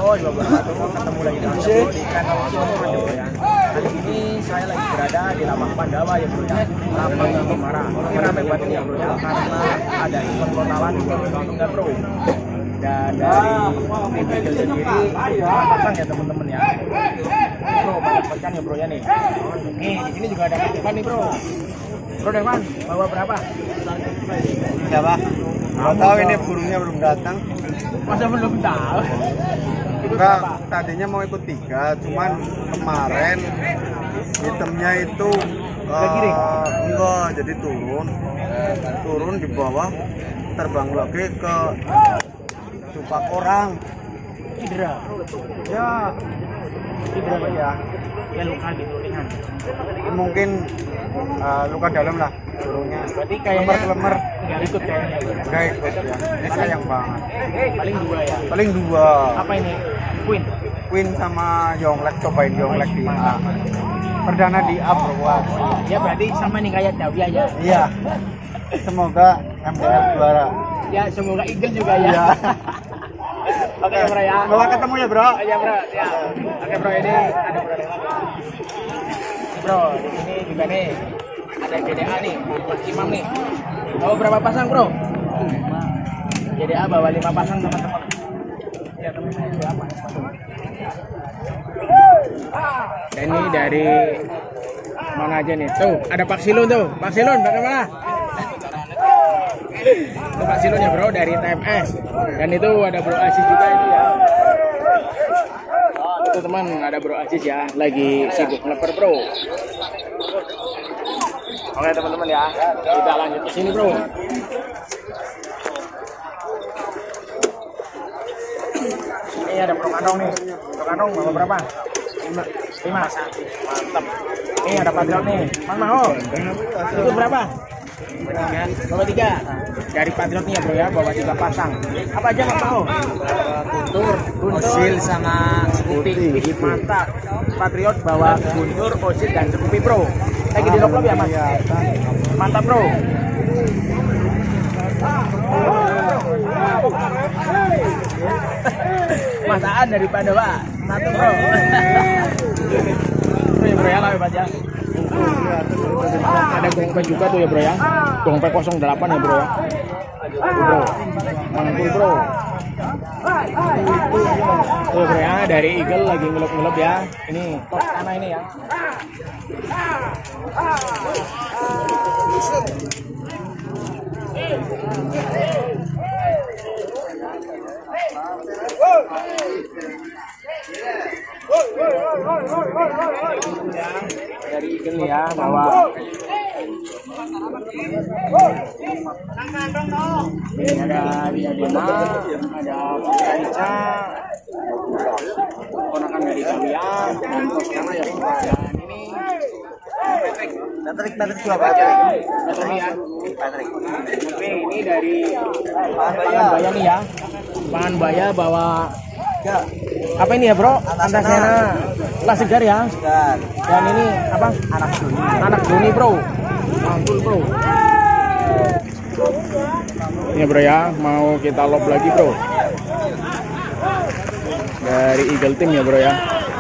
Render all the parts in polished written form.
foto juga berapa ketemu lagi dengan bro di kanal Sumur ya. Hari ini saya lagi berada di Lapang Pandawa ya bro ya. Lapang Cemara. Ini ramai banget ya bro ya karena ada event lokalan enggak bro. Dan dari tim Eagle sendiri pasang ya teman-teman ya. Bro banyak pecan ya bro ya nih. Nih di sini juga ada Devan nih bro. Bro Devan bawa berapa? Siapa? Nggak tahu, ini burungnya belum datang. Masa belum tahu? Enggak, tadinya mau ikut 3, cuman kemarin itemnya itu enggak, jadi turun di bawah, terbang lagi ke Dupak orang. Cedera. Ya, cedera ya. Ya luka gitu ringan. Mungkin luka dalam lah burungnya. Berarti kayaknya lemer. nggak ikut kayaknya. Nggak ikut ya. Ini sayang banget. Paling 2 ya. Paling 2. Apa ini? Queen. Queen sama Yonglek, cobain Yonglek di A. Perdana di A bro. Ya berarti sama nih kayak Dawi aja. Iya. Semoga MBL juara. Ya semoga Eagle juga ya. Iya. Oke bro ya. Semoga ketemu ya bro. Ya bro. Ya. Oke bro, ini ada bro lewat. Bro, di sini juga nih ada JDA nih, Mas Imam nih. Bawa berapa pasang bro? 5. JDA bawa 5 pasang teman-teman. Ya teman-teman berapa? Dan ini dari mana aja nih? Tuh, ada Pak Silon tuh. Pak Silon bagaimana? Itu Pak Silon ya bro dari TMS. Dan itu ada Bro Aziz juga itu ya. Itu teman ada Bro Aziz ya, lagi sibuk ngeleper bro. Oke teman-teman ya, kita lanjut ke sini bro. Ini ada Bro Kantong nih. Bro Kantong bawa berapa? 5. Mantap. Ini ada Patriot nih. Mang Maho. Itu berapa? Bawa 3. Dari Patriot nih ya bro ya, bawa 3 pasang. Apa aja Mang Maho? Guntur, Osil sama Scoopy. Mantap. Patriot bawa Guntur, Osil dan Scoopy bro. Lagi di loklop ya mas? Mantap bro. Masaan dari Pandawa. 1 bro. Bro ya lah aja. Ada gongpek juga tuh ya bro ya. Gongpek 08 ya bro ya. Bro. Mangkul bro. Tuh bro ya, dari Eagle lagi ngelop-ngelop ya. Ini top sana ini ya. Dari Eagle nih ya, bawa ini ada Diadema, ada Ica, ponakan dari Kalian, dan sana ya. Dan ini Patrick juga baca. Patrick. Oke, ini dari Pangan nih ya. Pangan Baya bawa apa ini ya bro? Antasena kelas segar ya. Dan ini apa? Anak Joni bro. Mantul bro. Ini bro ya, mau kita lob lagi bro. Dari Eagle Team ya bro ya.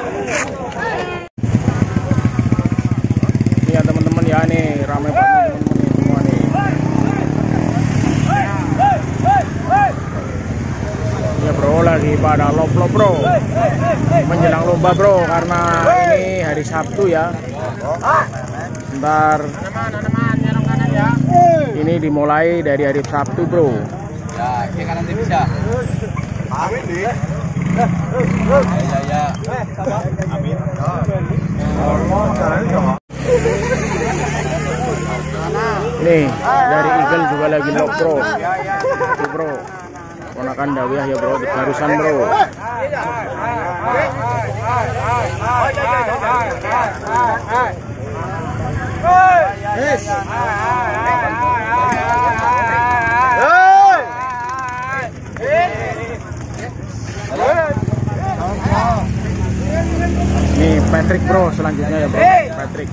Ini ya teman-teman ya, nih ramai banget teman-teman semua nih. Ya bro, lagi pada lob bro. Menjelang lomba bro, karena ini hari Sabtu ya. Ntar ini dimulai dari hari Sabtu bro. Ya, ini kan nanti bisa. Ya. Amin. Nih dari Eagle juga lagi lob bro. Tuh bro, ponakan Dawiah ya bro, barusan bro. Yes. Nih Patrick bro selanjutnya ya bro. Patrick.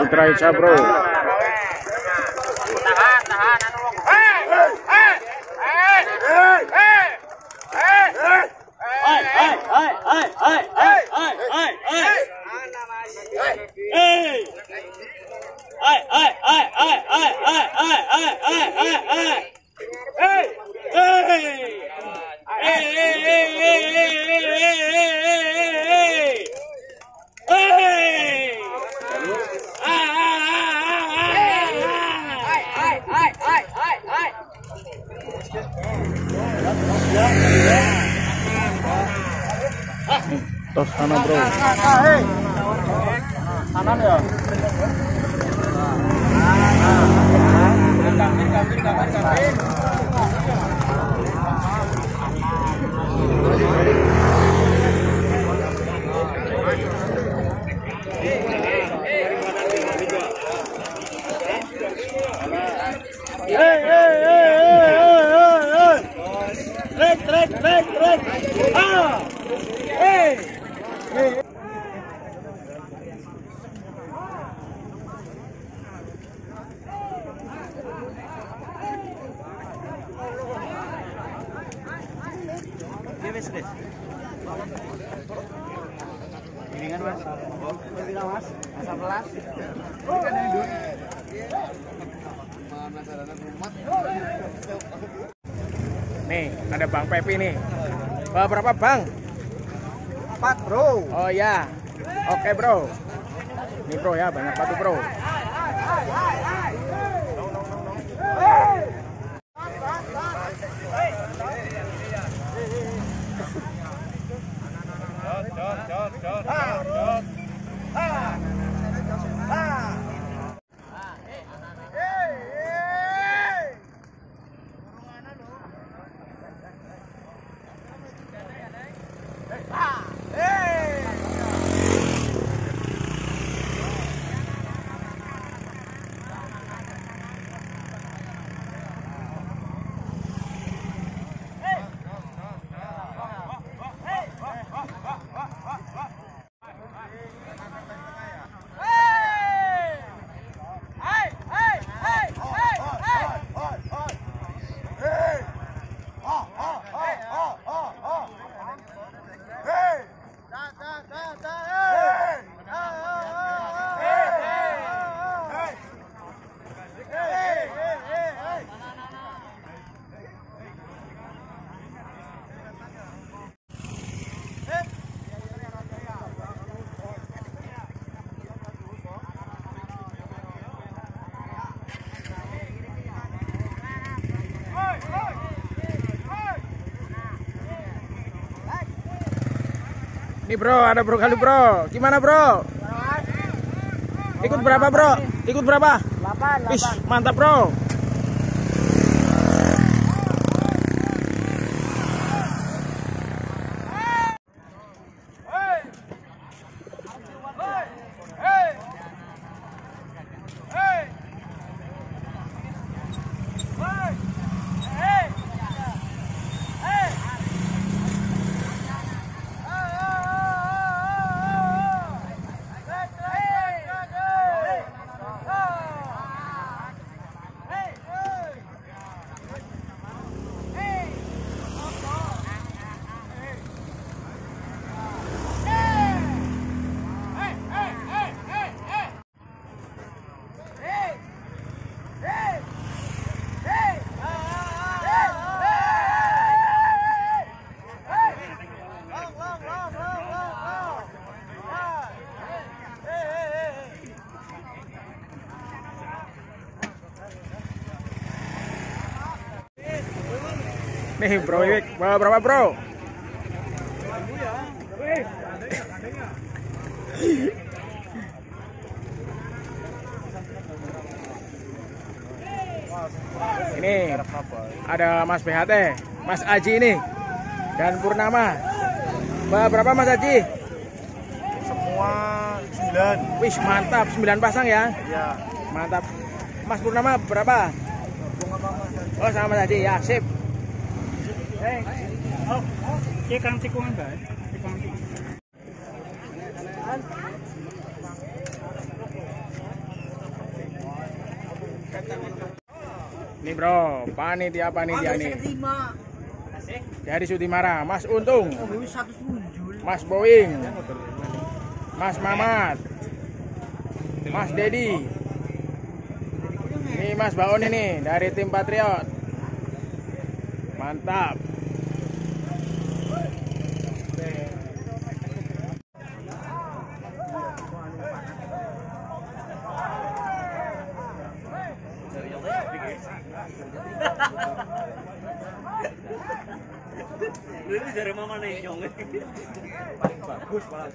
Putra Ica bro. Tos sana bro. Kanan ya. Trek. Ah. Piringan mas, mas, asal pelas. Nih, ada Bang Pepi nih. Berapa Bang? 4 bro. Oh ya, oke bro. Nih bro ya, banyak batu bro. Nih bro, ada bro kali bro. Gimana bro? Ikut berapa bro? Ikut berapa? 8. Wih, mantap bro. Nih bro, bawa berapa bro? Ini ada Mas BHT, Mas Aji ini, dan Purnama. Bawa berapa Mas Aji? Semua 9. Wih mantap, 9 pasang ya? Iya. Mantap. Mas Purnama berapa? Oh sama Mas Aji ya, sip. Kang tikungan ba? Tikungan. bro, panitia nih. Dari Sutimara, Mas Untung, Mas Boeing, Mas Mamat, Mas Dedi. Ini Mas Baon ini dari tim Patriot. Mantap. Ini dari mama nih nyong. Bagus malah.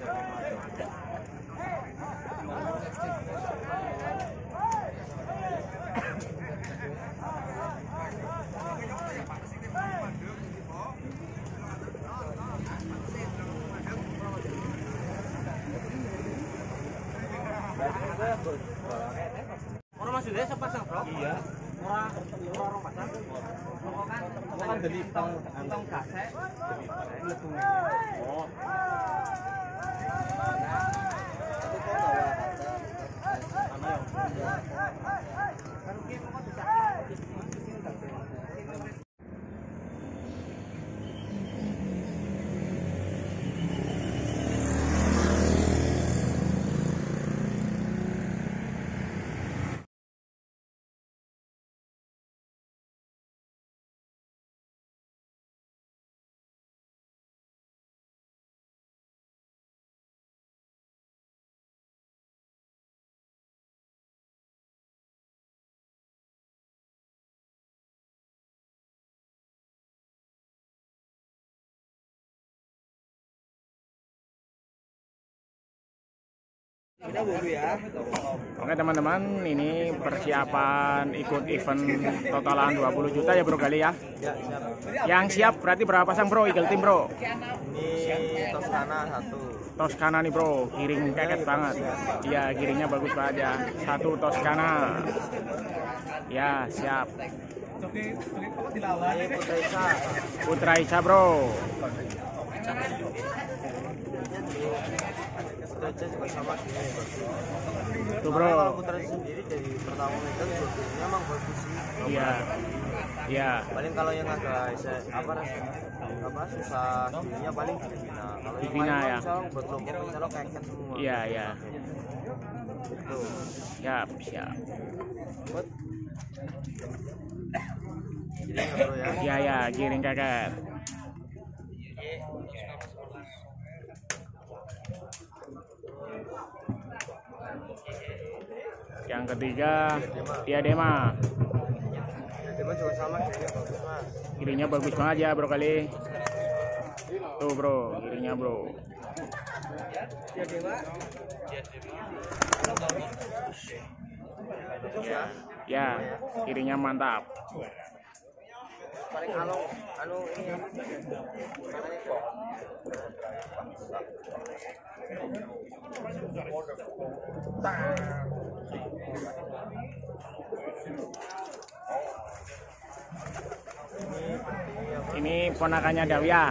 Orang maksudnya sepasang bro? Iya. Orang pasang. Kan dari tong kasek. Oh. Oke teman-teman, ini persiapan ikut event totalan 20 juta ya bro kali ya. Yang siap berarti berapa pasang bro, Eagle Team bro? Ini Toscana 1. Toscana nih bro, giring keket banget. Iya, giringnya bagus banget ya. 1 Toscana. Ya, siap. Ini Putra Isa bro. Putra juga sama gini. Tuh Kalau bro. Putra sendiri dari pertama megang jodohnya emang bagus sih. Iya. Iya. Paling kalau yang agak susah giringnya paling di Vina. Kalau Di yang Vina lain ya. misalnya buat lombok misalnya keket semua. Iya, iya. Tuh. Siap, siap. Buat giringnya bro ya. Iya, ya, giring keket. Yang ketiga, Diadema. Diadema juga sama giringnya bagus mas. Giringnya bagus banget ya bro kali. Tuh bro, giringnya bro. Ya, giringnya mantap. Paling anu ini Ini ponakannya Dawya.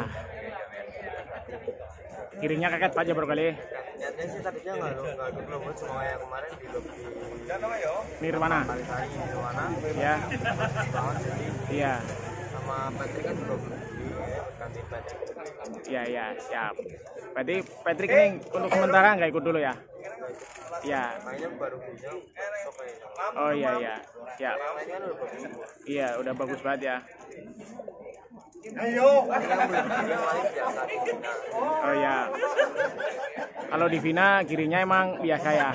Giringnya keket aja bro kali. niatnya sih tadinya nggak ikut lomba cuma yang kemarin di lobby Nirwana. Kalisari Nirwana Ya, banget jadi iya. sama Patrick kan juga beli ganti Patrick. Iya, iya, siap. Berarti Patrick ini untuk sementara nggak ikut dulu ya? Iya. Mainnya baru punya besok kayaknya. Oh iya, iya, siap. Mainnya kan udah bagus semua. Iya, udah bagus banget ya. Ini yang belum yang lain biasa. Oh iya. Kalau di Vina giringnya emang biasa ya.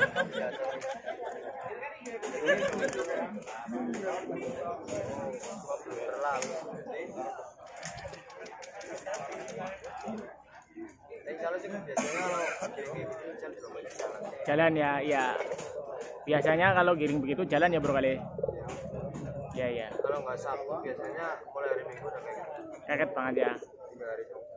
Terlalu. Kalau sih biasanya kalau giring gitu banyak jalan. Jalan ya, iya. Biasanya kalau giring begitu jalan ya bro kali. Iya, iya. Kalau nggak Sabtu biasanya mulai hari Minggu udah kayak gitu. Keket banget ya. 3 hari itu.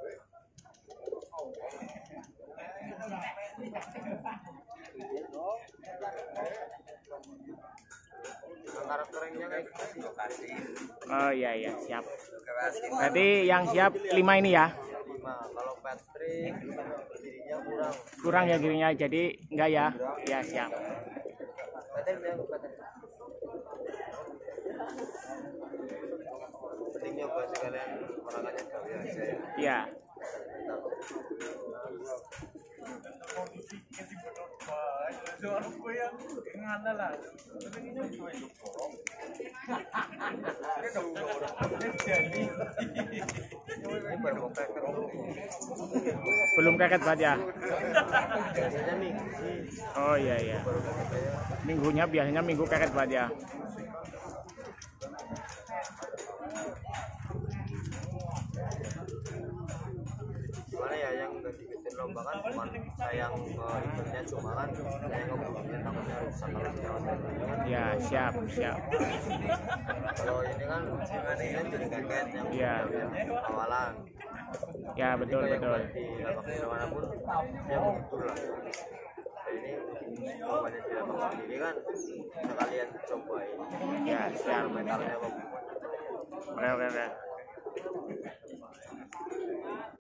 Karakternya kayak gitu. Oh iya, iya, siap. Berarti yang siap 5 ini ya. 5. Kalau Patrick dirinya kurang. Kurang ya giringnya, jadi enggak ya. Ya siap. Patrick. penting nyoba sekalian olahraga gawe aja ya. Iya. Ini baru mau pakai Belum keket Pak ya? biasanya minggu sih Oh iya iya. baru mau pakai ya. Minggunya biasanya minggu keket Pak ya. Gimana ya yang udah dibikin lomba kan cuma sayang eventnya cuma kan saya ngomongin takutnya rusak kalau jalan kan. Ya siap siap. Kalau ini kan ini jadi keket yang Iya. awalan. Ya betul Jadi betul. kayak di lapak dimanapun dia menghibur lah. Dan ini lombanya di lapak sendiri kan sekalian cobain Ya siap. mentalnya apa Oke oke oke.